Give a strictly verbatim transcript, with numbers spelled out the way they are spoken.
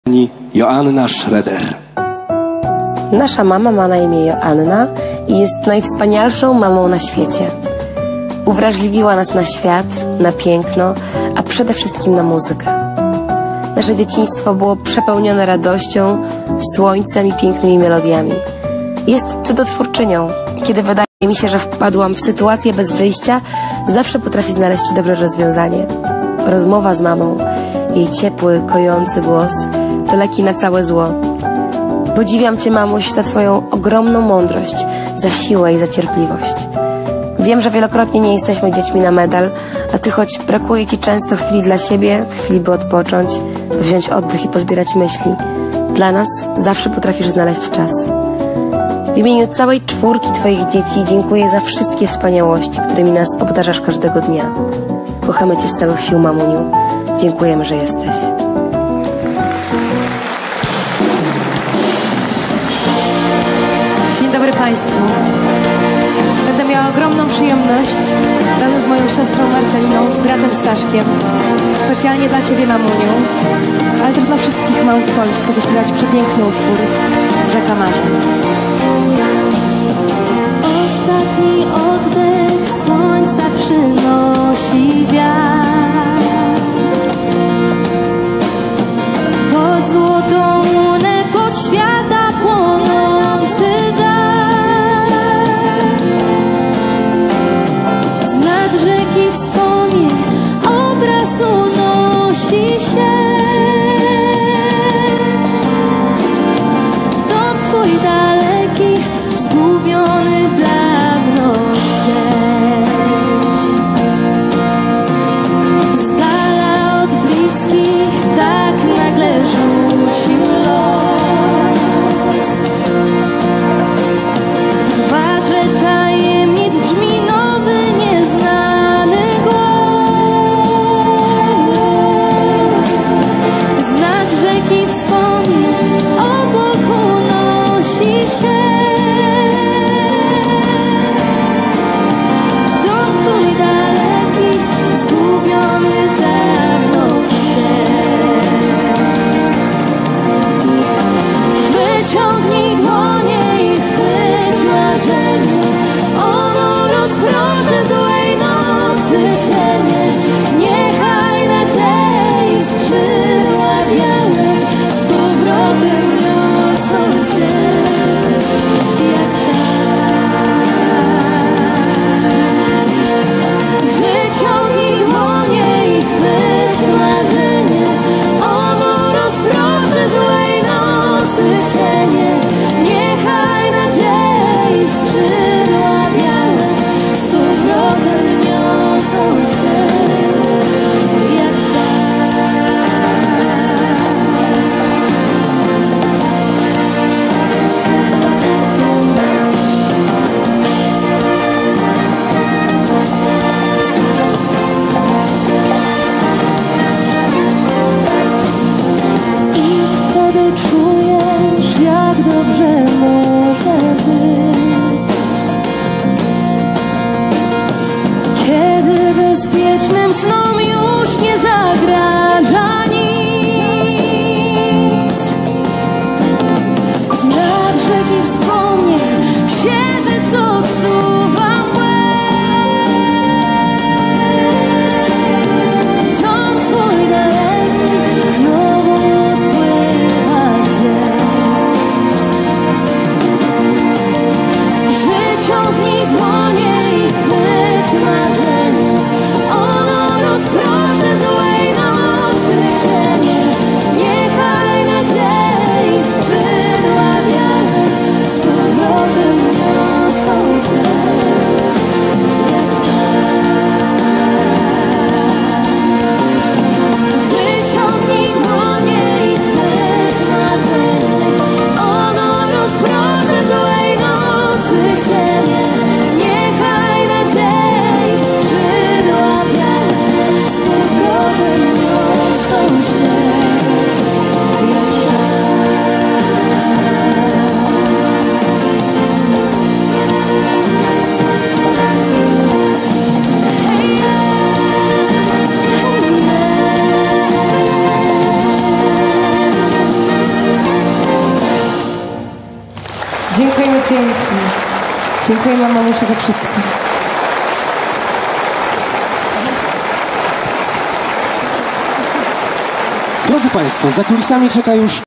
Joanna Schroeder. Nasza mama ma na imię Joanna i jest najwspanialszą mamą na świecie. Uwrażliwiła nas na świat, na piękno, a przede wszystkim na muzykę. Nasze dzieciństwo było przepełnione radością, słońcem i pięknymi melodiami. Jest cudotwórczynią. Kiedy wydaje mi się, że wpadłam w sytuację bez wyjścia, zawsze potrafi znaleźć dobre rozwiązanie. Rozmowa z mamą, jej ciepły, kojący głos to leki na całe zło. Podziwiam Cię, mamuś, za Twoją ogromną mądrość, za siłę i za cierpliwość. Wiem, że wielokrotnie nie jesteśmy dziećmi na medal, a Ty, choć brakuje Ci często chwili dla siebie, chwili by odpocząć, wziąć oddech i pozbierać myśli, dla nas zawsze potrafisz znaleźć czas. W imieniu całej czwórki Twoich dzieci dziękuję za wszystkie wspaniałości, którymi nas obdarzasz każdego dnia. Kochamy Cię z całych sił, mamuniu. Dziękujemy, że jesteś. Dzień dobry Państwu. Będę miała ogromną przyjemność razem z moją siostrą Marceliną, z bratem Staszkiem, specjalnie dla Ciebie, mamuniu, ale też dla wszystkich mam w Polsce zaśpiewać przepiękny utwór Rzeka Marzeń. Ostatni oddech słońca przynosi wiatr. Pod złotą łunę, pod świata płonący dar. Z nad rzeki wspomnień obraz unosi się. Dom Twój daleki, zgubiony dawno gdzieś. Z dala od bliskich tak nagle rzucił los. W gwarze tajemnic brzmi nowy, nieznany głos. Z nad rzeki wspomnień obok unosi się. Dom Twój daleki, zgubiony dawno gdzieś. Wyciągnij dłonie i chwyć marzenie, ono rozproszy złej nocy cienie. Niechaj nadziei skrzydła białe z powrotem niosą Cię, jak tak. Wyciągnij dłonie i chwyć marzenie, ono rozproszy złej nocy cienie. Niechaj nadziei skrzydła białe z powrotem niosą Cię, jak tak. I wtedy czujesz, jak dobrze może być, kiedy bezpiecznym snom już nie zagraża nic. Z nad rzeki wspomnień księżyc odsuwa mgłę. Dom Twój daleki znowu odpływa gdzieś. Wyciągnij dłonie i chwyć marzenie, ono rozproszy Dziękujemy pięknie. Dziękujemy mamusiu za wszystko. Drodzy Państwo, za kulisami czeka już